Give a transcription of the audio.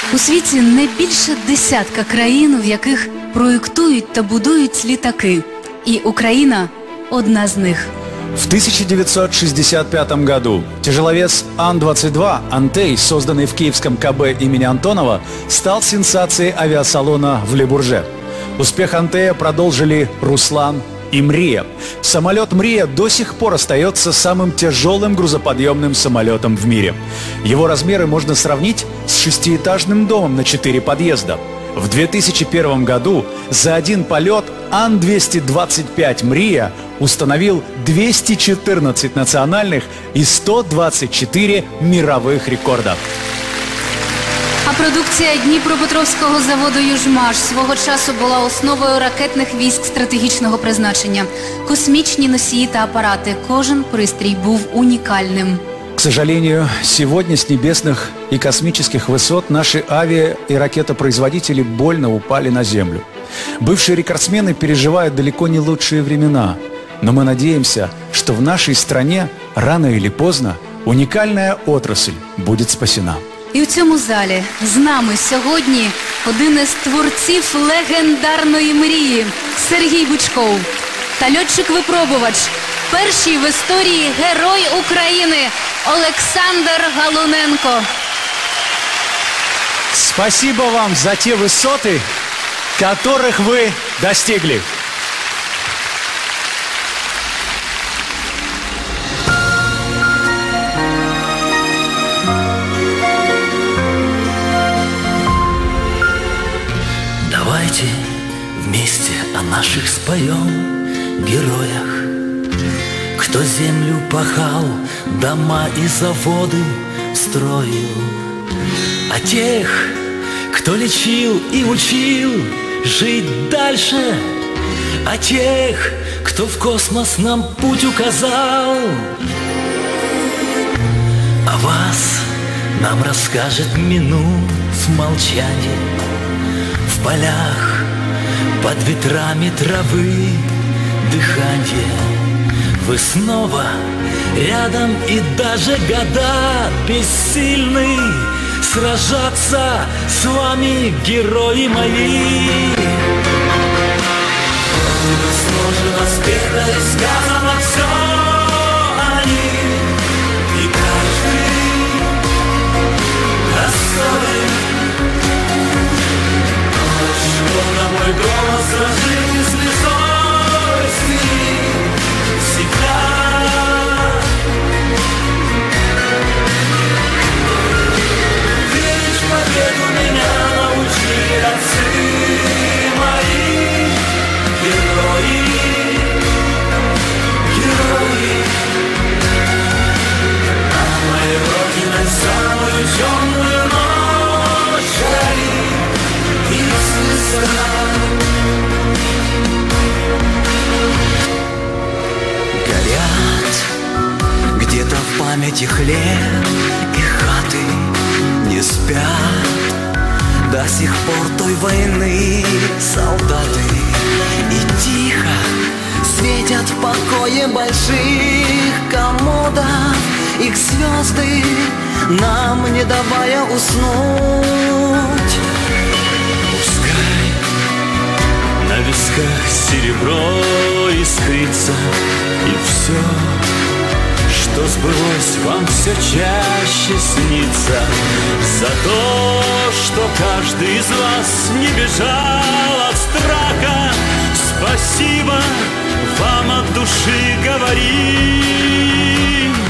У світі не більше десятка країн, в яких проєктують та будують літаки. И Украина – одна из них. В 1965 году тяжеловес Ан-22 «Антей», созданный в киевском КБ имени Антонова, стал сенсацией авиасалона в Ле-Бурже. Успех «Антея» продолжили «Руслан» и «Мрия». Самолет «Мрия» до сих пор остается самым тяжелым грузоподъемным самолетом в мире. Его размеры можно сравнить с шестиэтажным домом на 4 подъезда. В 2001 году за один полет Ан-225 «Мрия» установил 214 национальных и 124 мировых рекорда. А продукція Дніпропетровського заводу «Южмаш» свого часу була основою ракетних військ стратегічного призначення. Космічні носії та апарати. Кожен пристрій був унікальним. К сожалению, сегодня с небесных и космических высот наши авиа- и ракетопроизводители больно упали на землю. Бывшие рекордсмены переживают далеко не лучшие времена. Но мы надеемся, что в нашей стране рано или поздно уникальная отрасль будет спасена. І у цьому залі з нами сьогодні один із творців легендарної «Мрії» Сергій Бучков та льотчик-випробувач, перший в історії Герой України Олександр Галуненко. Спасибо вам за те высоты, которых вы достигли. Давайте вместе о наших споем героях, кто землю пахал, дома и заводы строил, о тех, кто лечил и учил жить дальше, о тех, кто в космос нам путь указал. О вас нам расскажет минут молчания. В полях под ветрами травы дыхание. Вы снова рядом, и даже года бессильны сражаться с вами, герои мои. Сложено, спето и сказано все о них, и каждый достоин. На мой голос разжите слезой смени всегда. Веришь в победу меня научили отцы мои. Герои, герои. На моей родине самую темную ночь горит и слеза. Горят где-то в памяти хлеб и хаты, не спят до сих пор той войны солдаты. И тихо светят в покое больших комодов их звезды, нам не давая уснуть. Пускай на висках серебро искрится, и все, что сбылось, вам все чаще снится. За то, что каждый из вас не бежал от страха, спасибо вам от души говорим.